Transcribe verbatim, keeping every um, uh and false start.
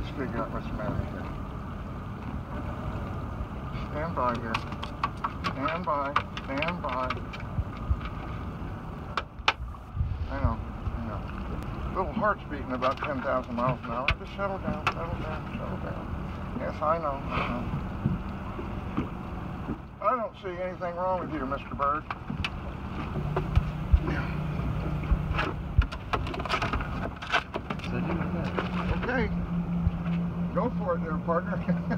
Let's figure out what's the matter here. Stand by here. Stand by. Stand by. I know. I know. Little heart's beating about ten thousand miles an hour. Just settle down. Settle down. Settle down. Yes, I know. I know. I don't see anything wrong with you, Mister Bird. Okay. Go for it there, partner.